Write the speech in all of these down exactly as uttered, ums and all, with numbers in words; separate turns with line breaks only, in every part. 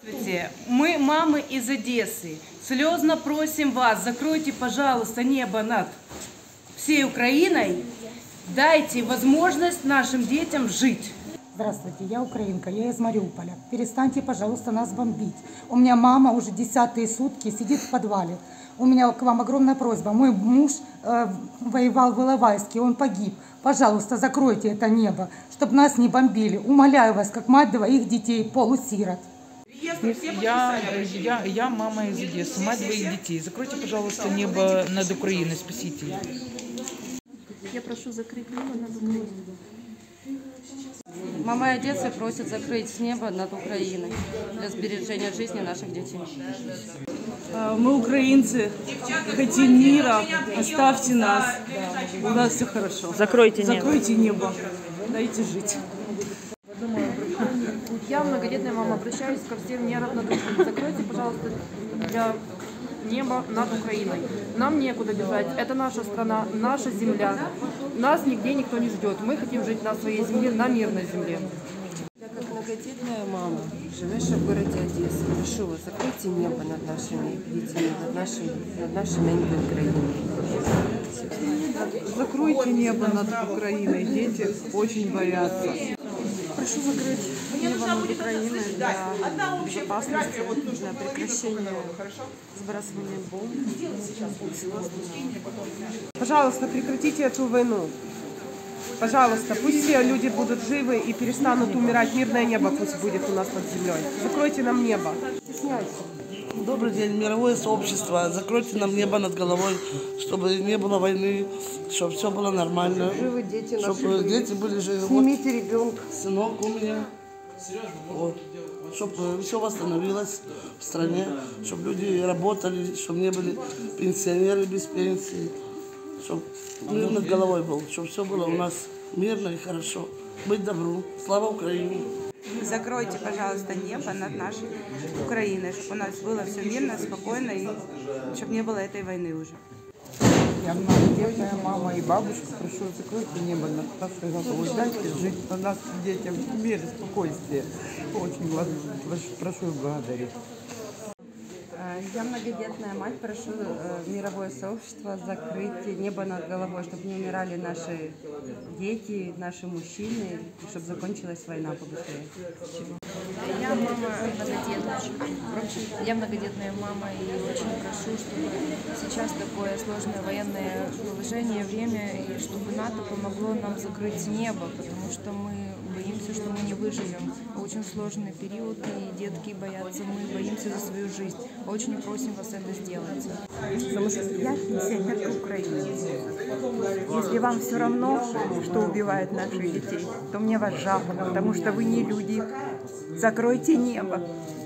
Мы, мамы из Одессы, слезно просим вас, закройте, пожалуйста, небо над всей Украиной, дайте возможность нашим детям жить.
Здравствуйте, я украинка, я из Мариуполя. Перестаньте, пожалуйста, нас бомбить. У меня мама уже десятые сутки сидит в подвале. У меня к вам огромная просьба. Мой муж э, воевал в Иловайске, он погиб. Пожалуйста, закройте это небо, чтобы нас не бомбили. Умоляю вас, как мать двоих детей, полусирот.
Я, я, я мама из Одессы, мать двоих детей. Закройте, пожалуйста, небо над Украиной, спасите их.
Я прошу закрыть небо над Украиной.
Мама Одессы просит закрыть небо над Украиной для сбережения жизни наших детей.
Мы украинцы, хотим мира, оставьте нас, у нас все хорошо.
Закройте небо.
Закройте небо, дайте жить.
Я, многодетная мама, обращаюсь ко всем неравнодушным. Закройте, пожалуйста, для неба над Украиной. Нам некуда бежать. Это наша страна, наша земля. Нас нигде никто не ждет. Мы хотим жить на своей земле, на мирной земле.
Я как многодетная мама, живущая в городе Одесса, прошу вас, закройте небо над нашими детьми, над нашей, над нашей маленькой Украиной.
Закройте небо над Украиной, дети очень боятся.
Прошу закрыть небо над Украиной для безопасности, для прекращения сбрасывания бомб.
Пожалуйста, прекратите эту войну. Пожалуйста, пусть все люди будут живы и перестанут умирать. Мирное небо пусть будет у нас над землей. Закройте нам небо.
Добрый день, мировое сообщество. Закройте нам небо над головой, чтобы не было войны, чтобы все было нормально.
Живы дети,
чтобы дети были живы.
Снимите ребенка.
Сынок у меня. Вот. Чтобы все восстановилось в стране, чтобы люди работали, чтобы не были пенсионеры без пенсии, чтобы мир над головой был, чтобы все было у нас мирно и хорошо. Быть добру. Слава Украине!
Закройте, пожалуйста, небо над нашей Украиной, чтобы у нас было все мирно, спокойно и чтобы не было этой войны уже.
Я многодетная мама и бабушка, прошу, закройте небо над нашей головой, дайте жить на нашим детям в мире, спокойствие. Очень вас прошу и благодарю.
Я многодетная мать, прошу э, мировое сообщество закрыть небо над головой, чтобы не умирали наши дети, наши мужчины, и чтобы закончилась война побыстрее.
Я мама многодетная. Я многодетная мама и очень прошу, чтобы сейчас такое сложное военное положение, время, и чтобы НАТО помогло нам закрыть небо, потому что мы боимся, что мы не выживем. Очень сложный период, и детки боятся, мы боимся за свою жизнь. Очень просим вас это сделать.
Потому что я пенсионерка Украины. Если вам все равно, что убивает наших детей, то мне вас жалко, потому что вы не люди. Закройте небо.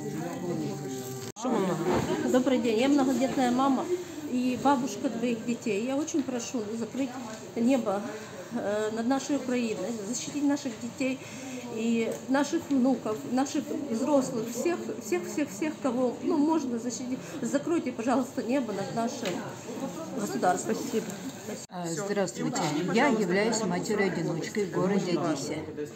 Добрый день, я многодетная мама и бабушка двоих детей. Я очень прошу закрыть небо над нашей Украиной, защитить наших детей и наших внуков, наших взрослых, всех, всех, всех, всех, кого ну, можно защитить. Закройте, пожалуйста, небо над нашим государством. Спасибо.
Здравствуйте. Я являюсь матерью-одиночкой в городе Одессе.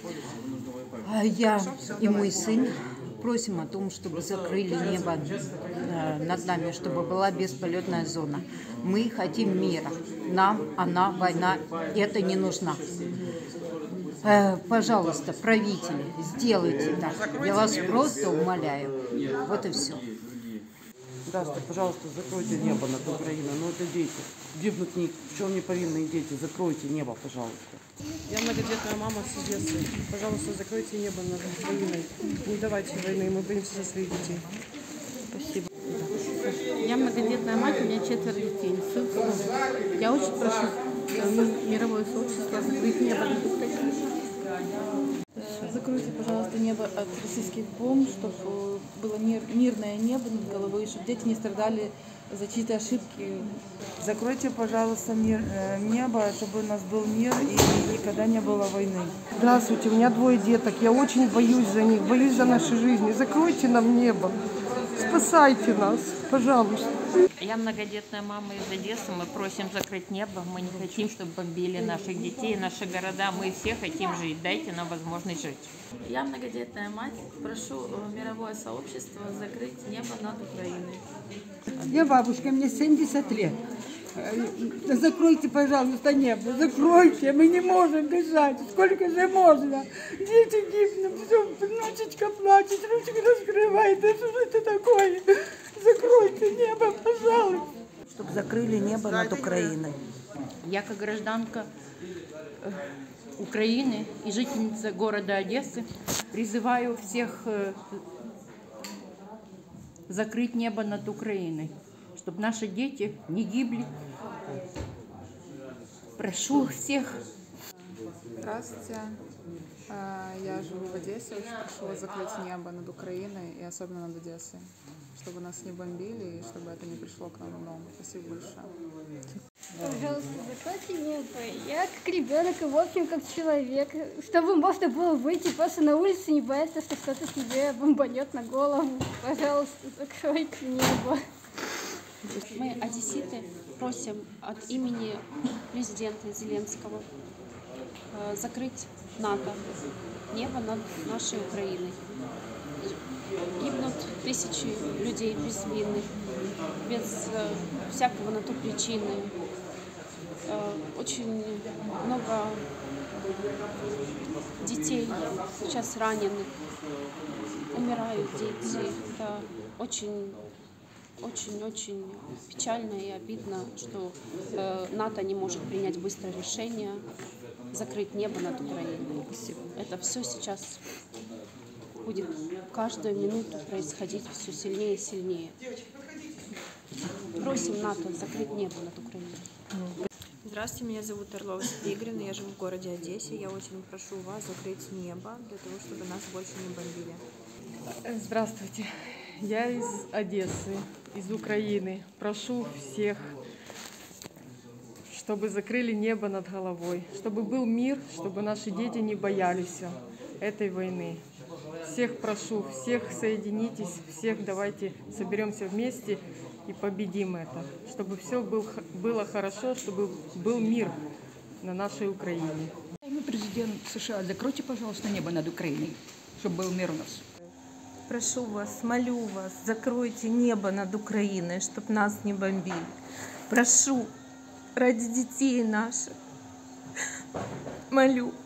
Я и мой сын просим о том, чтобы закрыли небо над нами, чтобы была бесполетная зона. Мы хотим мира. Нам она, война, это не нужна. Пожалуйста, правители, сделайте так. Я вас просто умоляю. Вот и все.
Здравствуйте, пожалуйста, закройте небо над Украиной. Ну это дети. Гибнут ни в чем не повинные дети. Закройте небо, пожалуйста.
Я многодетная мама с Одессы. Пожалуйста, закройте небо над Украиной. Не давайте войны, мы боимся за своих детей. Спасибо.
Я многодетная мать, у меня четверо детей. Я очень прошу мировое сообщество закрыть небо над Украиной.
Закройте, пожалуйста, небо от российских бомб, чтобы было мирное небо над головой, чтобы дети не страдали за чьи-то ошибки.
Закройте, пожалуйста, мир, э, небо, чтобы у нас был мир и никогда не было войны.
Здравствуйте, у меня двое деток, я очень боюсь за них, боюсь за наши жизни. Закройте нам небо.
спасайте нас, пожалуйста.
Я многодетная мама из Одессы. Мы просим закрыть небо. Мы не хотим, чтобы бомбили наших детей, наши города. Мы все хотим жить. Дайте нам возможность жить.
Я многодетная мать. Прошу мировое сообщество закрыть небо над Украиной.
Я бабушка, мне семьдесят лет. Закройте, пожалуйста, небо, закройте, мы не можем дышать, сколько же можно. Дети гибнут, все, внучечка плачет, ручка раскрывает, да что это такое? Закройте небо, пожалуйста.
Чтобы закрыли небо над Украиной.
Я, как гражданка Украины и жительница города Одессы, призываю всех закрыть небо над Украиной, чтобы наши дети не гибли. Прошу всех.
Здравствуйте. Я живу в Одессе. Очень прошу вас закрыть небо над Украиной и особенно над Одессой, чтобы нас не бомбили и чтобы это не пришло к нам в дом. Спасибо большое.
Пожалуйста, закройте небо. Я как ребенок и в общем как человек, чтобы можно было выйти просто на улицу, не бояться, что что-то тебе бомбанет на голову. Пожалуйста, закройте небо.
Мы, одесситы, просим от имени президента Зеленского э, закрыть НАТО, небо над нашей Украиной. Гибнут тысячи людей безвинных, без э, всякого на то причины. Э, очень много детей сейчас раненых, умирают дети. Это очень Очень-очень печально и обидно, что э, НАТО не может принять быстрое решение закрыть небо над Украиной. Это все сейчас будет каждую минуту происходить все сильнее и сильнее. Просим НАТО закрыть небо над Украиной.
Здравствуйте, меня зовут Орловская Игоревна, я живу в городе Одессе. Я очень прошу вас закрыть небо для того, чтобы нас больше не бомбили.
Здравствуйте. Я из Одессы, из Украины. Прошу всех, чтобы закрыли небо над головой, чтобы был мир, чтобы наши дети не боялись этой войны. Всех прошу, всех соединитесь, всех давайте соберемся вместе и победим это. Чтобы все был, было хорошо, чтобы был мир на нашей Украине.
Президент США, закройте, пожалуйста, небо над Украиной, чтобы был мир у нас.
Прошу вас, молю вас, закройте небо над Украиной, чтобы нас не бомбили. Прошу, ради детей наших, молю.